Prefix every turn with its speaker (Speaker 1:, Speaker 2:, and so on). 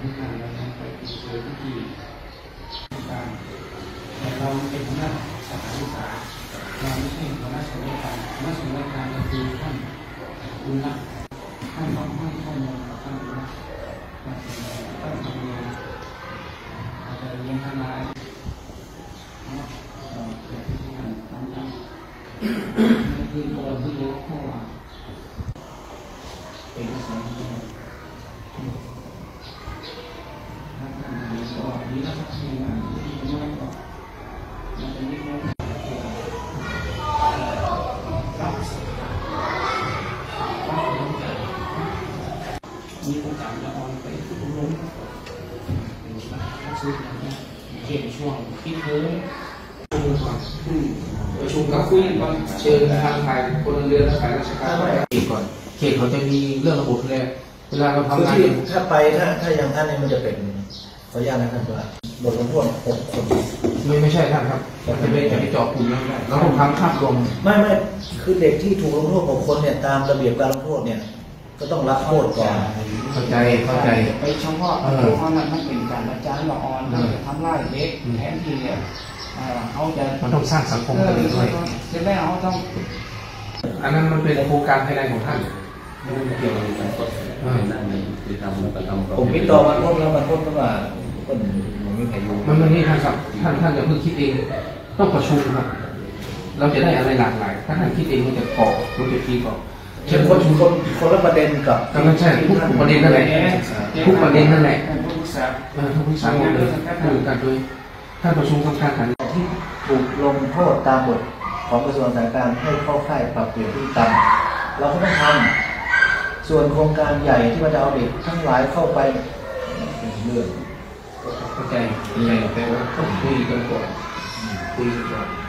Speaker 1: ที่งานเราทำไปติดเชื้อที่การแต่เราเป็นหัวหน้าสถานศึกษาเราไม่ใช่หัวหน้าส่วนราชการหัวหน้าส่วนราชการก็คือท่านอุณท่านต้องให้ข้อมูลกับท่านอุณท่านทำงานอาจจะเรียนทนายเกิดที่งานทำได้ที่คนที่รู้ข้อเอกสารถ้าท่านมีก็มีนักศึกษาที่น้อยก็มันจะนิดนึงมีโอกาสจะออนไปทุกโรงซื้อเขียนช่วงที่เพิ่มประชุมกับคุยก่อนเชิญทางฝ่ายพลเรือนและฝ่ายราชการเขตก่อนเขตเขาจะมีเรื่องระบบเลยเวลาเราทำงาน
Speaker 2: ถ้าไปถ้าอย่างท่านนี่มันจะเป็นขออนุญาตนะครับว่าบทลงโทษ6 คน
Speaker 1: ไม่ใช่ท่านครับจะไปเจาะกลุ่มไม่ได้เราต้องทำภาพรวม
Speaker 2: ไม่คือเด็กที่ถูกลงโทษ6 คนเนี่ยตามระเบียบการลงโทษเนี่ยก็ต้องรับโทษก่อน
Speaker 1: เข้าใจไปเฉพาะเพราะนั้นมันเป็นการอาจารย์ละออนทำไล่เด็กแทนที่เนี่ยเขาจะ
Speaker 3: มันต้องสร้างสังคมกันด้วย
Speaker 1: ใช่ไหมเขาต้อง
Speaker 3: อันนั้นมันเป็นโครงการภายในของท่าน
Speaker 4: ไม่เกี่ยวกับการกดนั่นที่ทำแล้วก็ทำ
Speaker 2: ผมคิดต่อมันพ้นแล้วมันพ้นเพราะว่าคนมันไม่ใครรู้
Speaker 3: มันนี่ท่านครับท่านอย่าเพิ่งคิดเองต้องประชุมครับเราจะได้อะไรหลากหลายถ้าท่านคิดเองมันจะก่อมันจะทีก่อ
Speaker 2: เช่นคนละประเด็นกับ
Speaker 3: ไม่ใช่ทุกประเด็นนั่นแหละทุกประเด็นนั่นแหละ
Speaker 1: ทุกสา
Speaker 3: ทุกสาหมดเลยดูกันโดยท่านประชุมสำคัญขัน
Speaker 2: ที่ถูกลงโทษตามบทของกระทรวงสาธารณสุขให้เข้าค่ายปรับเปลี่ยนพฤติกรรมเราก็ต้องทำส่วนโครงการใหญ่ที่มันจะเอาเด็กทั้งหลายเข้าไปเป็นเรื่อง
Speaker 3: เข้าใจแต่ว่าต้องคุยกันก่อน